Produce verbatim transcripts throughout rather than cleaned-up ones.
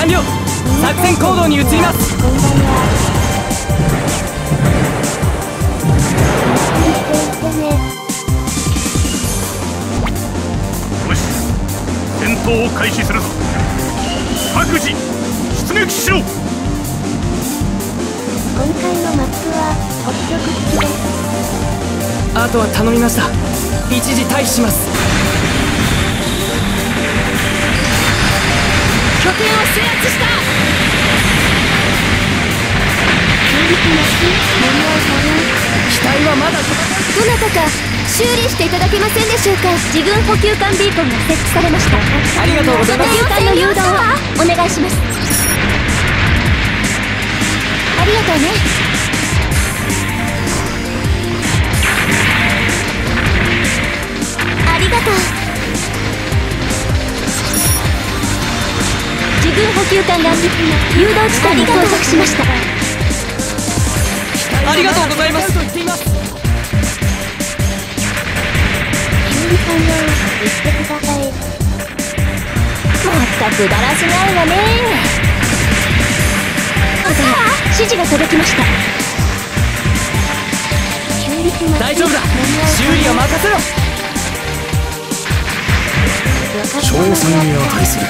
完了。作戦行動に移ります。 問題はしていってね。 よし、戦闘を開始するぞ。各自出撃しろ。 今回のマップは北極付きです。 あとは頼みました。一時退避します。拠点を制圧した。機体はまだ。 どなたか修理していただけませんでしょうか。自軍補給艦ビーコンが設置されました。 ありがとうございます。 補給艦の誘導をお願いします。ありがとうね。ありがとう。自軍補給艦が誘導地点に到着しました。 ありがとうございます。 修理完了。言ってください。まったくだらしないわね。指示が届きました。 大丈夫だ。修理は任せろ。 賞賛に値する。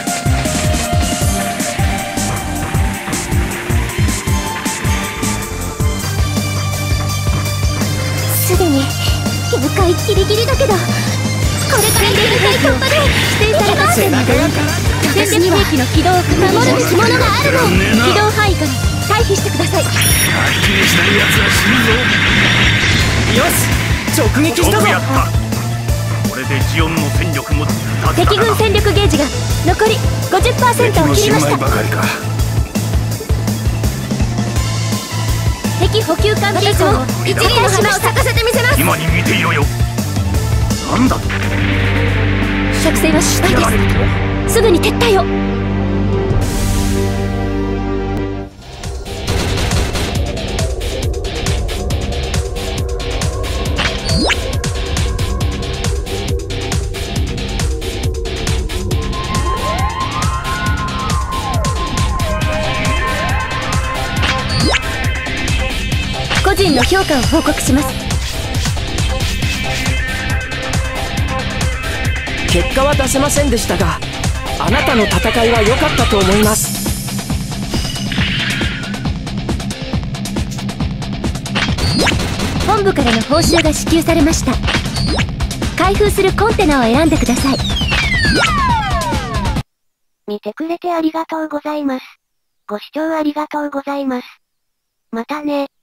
すでに限界ギリギリだけど、これから限界突破で指定された戦略兵器の起動を守るべきものがあるの。起動範囲から退避してください。 相手にしない奴は死ぬぞ。 よし、直撃したぞ。 やった。これでジオンの戦力も敵軍戦力ゲージが残り ごじゅっパーセント を切りました。 ばかりか。 敵補給艦ビーコンを一輪の花を咲かせてみせます。 今に見ていろよ。なんだと。 作戦は失敗です。すぐに撤退を。個人の評価を報告します。 結果は出せませんでしたが、あなたの戦いは良かったと思います。 本部からの報酬が支給されました。開封するコンテナを選んでください。見てくれてありがとうございます。ご視聴ありがとうございます。またね。